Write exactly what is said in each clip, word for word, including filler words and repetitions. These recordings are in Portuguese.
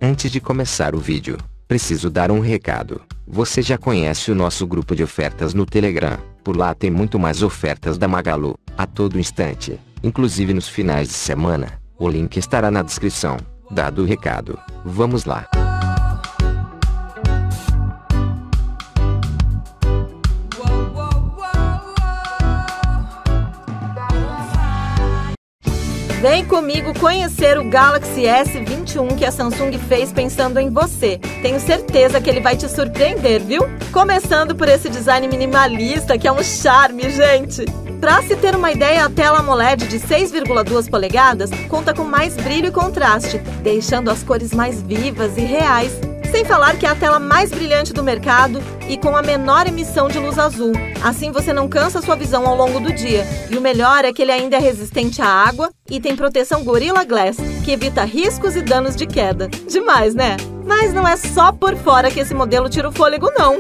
Antes de começar o vídeo, preciso dar um recado. Você já conhece o nosso grupo de ofertas no Telegram? Por lá tem muito mais ofertas da Magalu, a todo instante, inclusive nos finais de semana. O link estará na descrição. Dado o recado, vamos lá. Vem comigo conhecer o Galaxy S vinte e um que a Samsung fez pensando em você. Tenho certeza que ele vai te surpreender, viu? Começando por esse design minimalista que é um charme, gente! Para se ter uma ideia, a tela AMOLED de seis vírgula duas polegadas conta com mais brilho e contraste, deixando as cores mais vivas e reais. Sem falar que é a tela mais brilhante do mercado e com a menor emissão de luz azul. Assim você não cansa sua visão ao longo do dia. E o melhor é que ele ainda é resistente à água e tem proteção Gorilla Glass, que evita riscos e danos de queda. Demais, né? Mas não é só por fora que esse modelo tira o fôlego, não.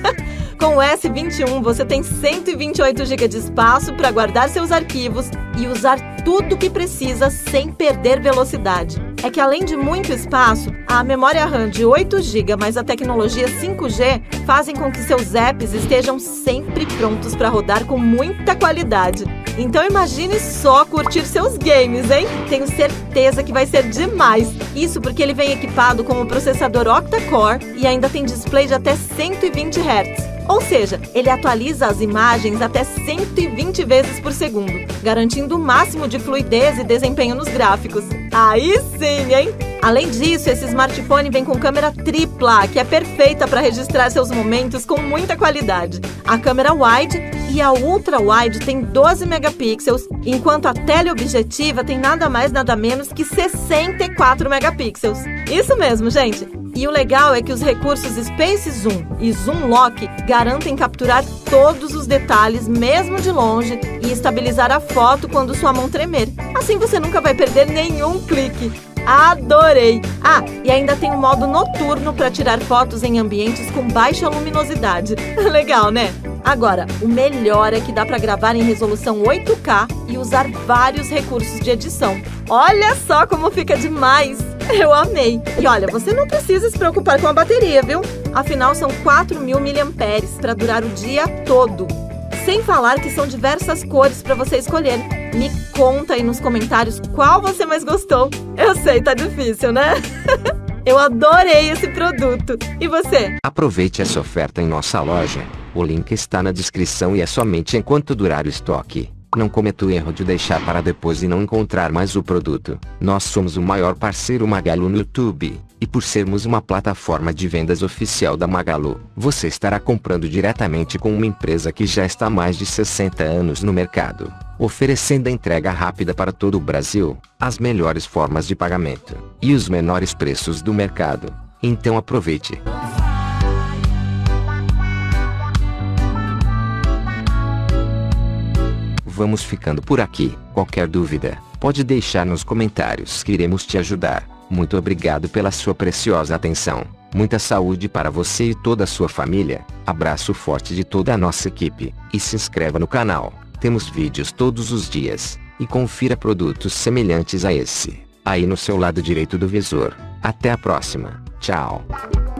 Com o S vinte e um você tem cento e vinte e oito gigas de espaço para guardar seus arquivos e usar tudo o que precisa sem perder velocidade. É que além de muito espaço, a memória RAM de oito gigas mais a tecnologia cinco G fazem com que seus apps estejam sempre prontos para rodar com muita qualidade. Então imagine só curtir seus games, hein? Tenho certeza que vai ser demais. Isso porque ele vem equipado com o processador octa-core e ainda tem display de até cento e vinte hertz. Ou seja, ele atualiza as imagens até cento e vinte vezes por segundo, garantindo o máximo de fluidez e desempenho nos gráficos. Aí sim, hein? Além disso, esse smartphone vem com câmera tripla, que é perfeita para registrar seus momentos com muita qualidade. A câmera wide e a ultra wide tem doze megapixels, enquanto a teleobjetiva tem nada mais nada menos que sessenta e quatro megapixels. Isso mesmo, gente! E o legal é que os recursos Space Zoom e Zoom Lock garantem capturar todos os detalhes mesmo de longe e estabilizar a foto quando sua mão tremer. Assim você nunca vai perder nenhum clique. Adorei! Ah, e ainda tem um modo noturno para tirar fotos em ambientes com baixa luminosidade. Legal, né? Agora, o melhor é que dá para gravar em resolução oito K e usar vários recursos de edição. Olha só como fica demais! Eu amei! E olha, você não precisa se preocupar com a bateria, viu? Afinal, são quatro mil miliamperes para durar o dia todo. Sem falar que são diversas cores para você escolher. Me conta aí nos comentários qual você mais gostou. Eu sei, tá difícil, né? Eu adorei esse produto. E você? Aproveite essa oferta em nossa loja. O link está na descrição e é somente enquanto durar o estoque. Não cometa o erro de deixar para depois e não encontrar mais o produto. Nós somos o maior parceiro Magalu no YouTube. E por sermos uma plataforma de vendas oficial da Magalu, você estará comprando diretamente com uma empresa que já está há mais de sessenta anos no mercado, oferecendo a entrega rápida para todo o Brasil, as melhores formas de pagamento e os menores preços do mercado. Então aproveite! Vamos ficando por aqui. Qualquer dúvida, pode deixar nos comentários que iremos te ajudar. Muito obrigado pela sua preciosa atenção. Muita saúde para você e toda a sua família. Abraço forte de toda a nossa equipe. E se inscreva no canal. Temos vídeos todos os dias. E confira produtos semelhantes a esse aí no seu lado direito do visor. Até a próxima. Tchau.